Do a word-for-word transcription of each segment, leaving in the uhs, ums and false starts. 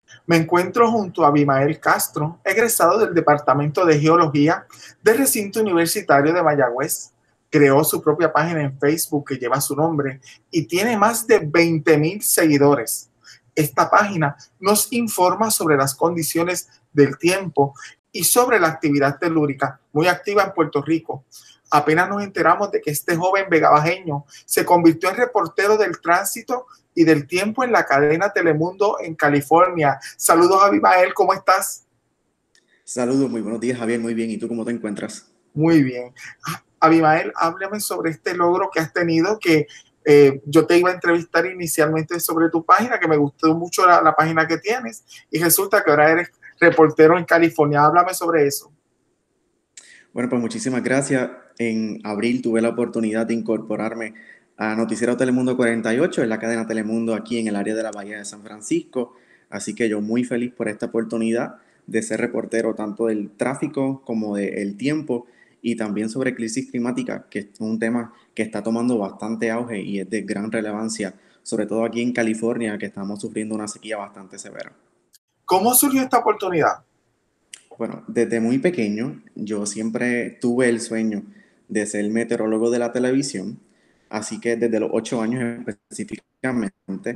Me encuentro junto a Abimael Castro, egresado del Departamento de Geología del Recinto Universitario de Mayagüez. Creó su propia página en Facebook que lleva su nombre y tiene más de veinte mil seguidores. Esta página nos informa sobre las condiciones del tiempo y sobre la actividad telúrica, muy activa en Puerto Rico. Apenas nos enteramos de que este joven vegabajeño se convirtió en reportero del tránsito y del tiempo en la cadena Telemundo en California. Saludos, Abimael, ¿cómo estás? Saludos, muy buenos días, Javier, muy bien. ¿Y tú cómo te encuentras? Muy bien. Abimael, háblame sobre este logro que has tenido, que eh, yo te iba a entrevistar inicialmente sobre tu página, que me gustó mucho la, la página que tienes, y resulta que ahora eres reportero en California. Háblame sobre eso. Bueno, pues muchísimas gracias. En abril tuve la oportunidad de incorporarme a Noticiero Telemundo cuarenta y ocho, en la cadena Telemundo aquí en el área de la Bahía de San Francisco. Así que yo muy feliz por esta oportunidad de ser reportero tanto del tráfico como del tiempo y también sobre crisis climática, que es un tema que está tomando bastante auge y es de gran relevancia, sobre todo aquí en California, que estamos sufriendo una sequía bastante severa. ¿Cómo surgió esta oportunidad? Bueno, desde muy pequeño yo siempre tuve el sueño de ser meteorólogo de la televisión, así que desde los ocho años específicamente,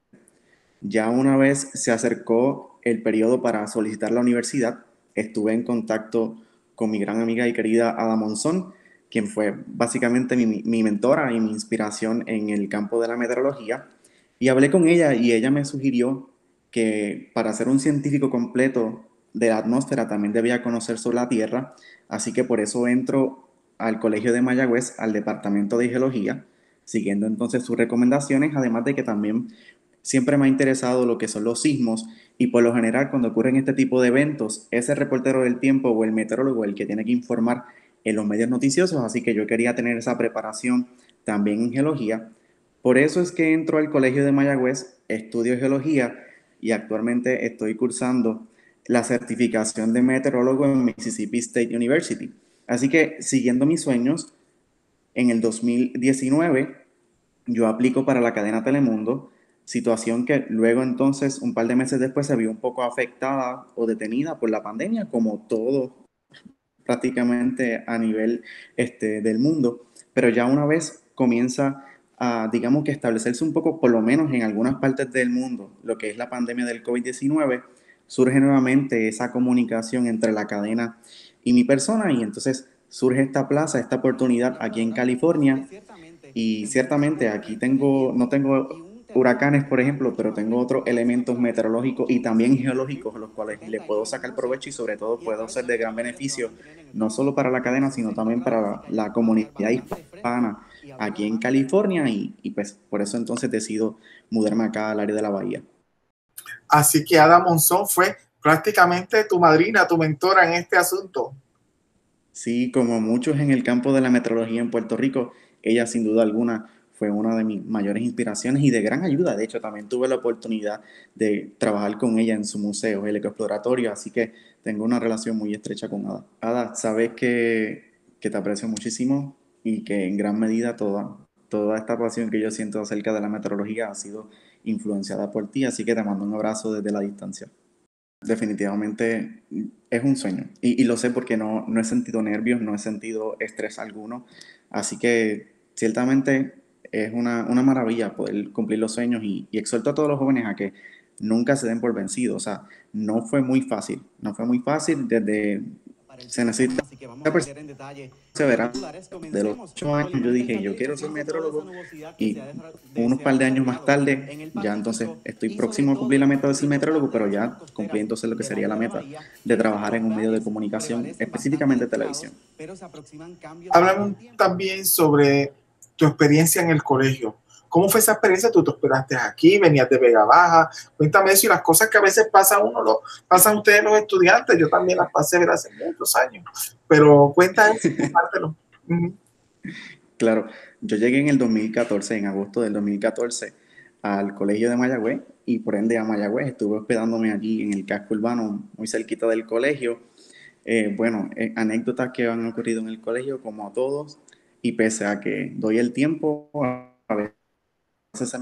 ya una vez se acercó el periodo para solicitar la universidad, estuve en contacto con mi gran amiga y querida Ada Monzón, quien fue básicamente mi, mi mentora y mi inspiración en el campo de la meteorología, y hablé con ella y ella me sugirió que para ser un científico completo de la atmósfera también debía conocer sobre la Tierra, así que por eso entro al Colegio de Mayagüez, al Departamento de Geología, siguiendo entonces sus recomendaciones, además de que también siempre me ha interesado lo que son los sismos y por lo general cuando ocurren este tipo de eventos, es el reportero del tiempo o el meteorólogo el que tiene que informar en los medios noticiosos, así que yo quería tener esa preparación también en geología. Por eso es que entro al Colegio de Mayagüez, estudio geología y actualmente estoy cursando la certificación de meteorólogo en Mississippi State University. Así que siguiendo mis sueños, en el dos mil diecinueve yo aplico para la cadena Telemundo, situación que luego entonces, un par de meses después, se vio un poco afectada o detenida por la pandemia, como todo prácticamente a nivel este, del mundo, pero ya una vez comienza a, digamos que establecerse un poco, por lo menos en algunas partes del mundo, lo que es la pandemia del COVID diecinueve, surge nuevamente esa comunicación entre la cadena y mi persona y entonces surge esta plaza, esta oportunidad aquí en California y ciertamente aquí tengo, no tengo huracanes, por ejemplo, pero tengo otros elementos meteorológicos y también geológicos, los cuales le puedo sacar provecho y sobre todo puedo ser de gran beneficio, no solo para la cadena, sino también para la, la comunidad hispana aquí en California y, y pues por eso entonces decido mudarme acá al área de la bahía. Así que Ada Monzón fue prácticamente tu madrina, tu mentora en este asunto. Sí, como muchos en el campo de la meteorología en Puerto Rico, ella sin duda alguna fue una de mis mayores inspiraciones y de gran ayuda. De hecho, también tuve la oportunidad de trabajar con ella en su museo, el Ecoexploratorio, así que tengo una relación muy estrecha con Ada. Ada, sabes que, que te aprecio muchísimo y que en gran medida toda, toda esta pasión que yo siento acerca de la meteorología ha sido influenciada por ti, así que te mando un abrazo desde la distancia. Definitivamente es un sueño y, y lo sé porque no, no he sentido nervios, no he sentido estrés alguno, así que ciertamente es una, una maravilla poder cumplir los sueños y, y exhorto a todos los jóvenes a que nunca se den por vencidos, o sea, no fue muy fácil, no fue muy fácil desde, se necesita perseverar. De los ocho años yo dije, yo quiero ser meteorólogo y unos par de años más tarde, ya entonces estoy próximo a cumplir la meta de ser meteorólogo, pero ya cumplí entonces lo que sería la meta de trabajar en un medio de comunicación, específicamente televisión. Háblame también sobre tu experiencia en el colegio. ¿Cómo fue esa experiencia? Tú te hospedaste aquí, venías de Vega Baja. Cuéntame eso y las cosas que a veces pasan uno, lo pasan ustedes los estudiantes. Yo también las pasé ver hace muchos años. Pero cuenta eso, compártelo. Uh-huh. Claro, yo llegué en el dos mil catorce, en agosto del dos mil catorce, al colegio de Mayagüez y por ende a Mayagüez. Estuve hospedándome allí en el casco urbano, muy cerquita del colegio. Eh, bueno, eh, anécdotas que han ocurrido en el colegio, como a todos, y pese a que doy el tiempo, a veces se me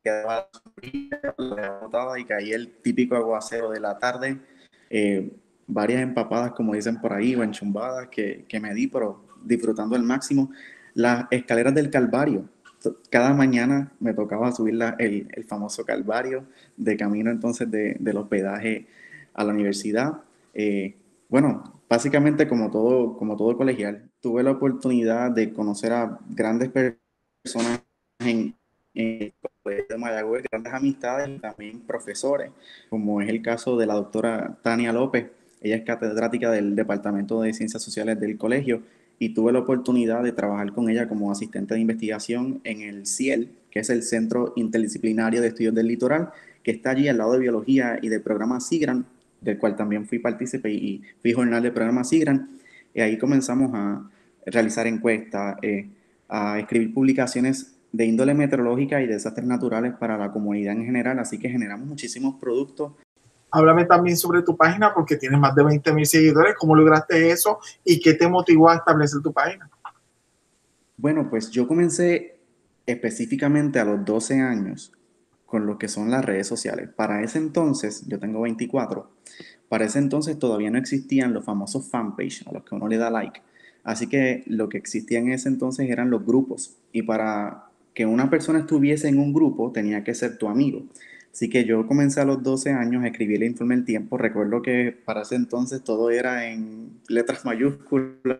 quedaba botada y caía el típico aguacero de la tarde. Eh, varias empapadas, como dicen por ahí, o enchumbadas que, que me di, pero disfrutando al máximo. Las escaleras del Calvario. Cada mañana me tocaba subir la, el, el famoso Calvario de camino entonces de, del hospedaje a la universidad. Eh, bueno, básicamente como todo, como todo colegial, tuve la oportunidad de conocer a grandes personas en, en el Colegio de Mayagüez, grandes amistades y también profesores, como es el caso de la doctora Tania López. Ella es catedrática del Departamento de Ciencias Sociales del colegio y tuve la oportunidad de trabajar con ella como asistente de investigación en el C I E L, que es el Centro Interdisciplinario de Estudios del Litoral, que está allí al lado de Biología y del programa SIGRAN, del cual también fui partícipe y fui jornal del programa SIGRAN. Y ahí comenzamos a realizar encuestas, eh, a escribir publicaciones de índole meteorológica y desastres naturales para la comunidad en general, así que generamos muchísimos productos. Háblame también sobre tu página porque tienes más de veinte mil seguidores. ¿Cómo lograste eso y qué te motivó a establecer tu página? Bueno, pues yo comencé específicamente a los doce años con lo que son las redes sociales. Para ese entonces, yo tengo veinticuatro, para ese entonces todavía no existían los famosos fanpage a los que uno le da like. Así que lo que existía en ese entonces eran los grupos. Y para que una persona estuviese en un grupo tenía que ser tu amigo. Así que yo comencé a los doce años a escribir el informe del tiempo. Recuerdo que para ese entonces todo era en letras mayúsculas.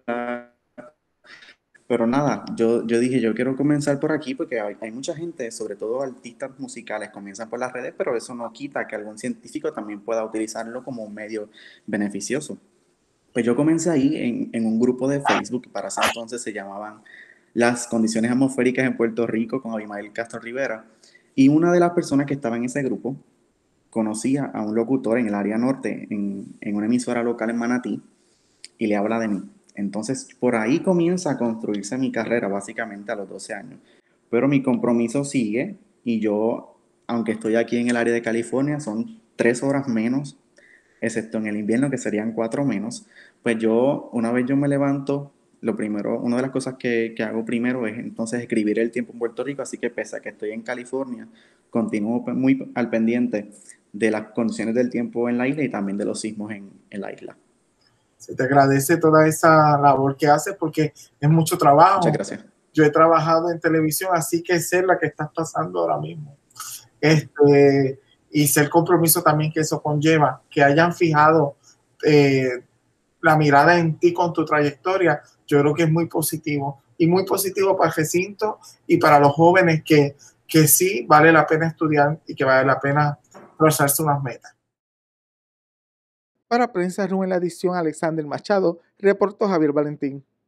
Pero nada, yo, yo dije, yo quiero comenzar por aquí porque hay, hay mucha gente, sobre todo artistas musicales, comienzan por las redes, pero eso no quita que algún científico también pueda utilizarlo como un medio beneficioso. Pues yo comencé ahí en, en un grupo de Facebook que para ese entonces se llamaban Las Condiciones Atmosféricas en Puerto Rico con Abimael Castro Rivera. Y una de las personas que estaba en ese grupo conocía a un locutor en el área norte, en, en una emisora local en Manatí, y le habla de mí. Entonces, por ahí comienza a construirse mi carrera, básicamente a los doce años. Pero mi compromiso sigue y yo, aunque estoy aquí en el área de California, son tres horas menos, excepto en el invierno, que serían cuatro menos. Pues yo, una vez yo me levanto, lo primero, una de las cosas que, que hago primero es entonces escribir el tiempo en Puerto Rico, así que pese a que estoy en California, continúo muy al pendiente de las condiciones del tiempo en la isla y también de los sismos en, en la isla. Se te agradece toda esa labor que haces porque es mucho trabajo. Muchas gracias. Yo he trabajado en televisión, así que sé la que estás pasando ahora mismo. Este, y sé el compromiso también que eso conlleva, que hayan fijado eh, la mirada en ti con tu trayectoria, yo creo que es muy positivo. Y muy positivo para el recinto y para los jóvenes que, que sí vale la pena estudiar y que vale la pena trazarse unas metas. Para Prensa Room en la edición Alexander Machado, reportó Javier Valentín.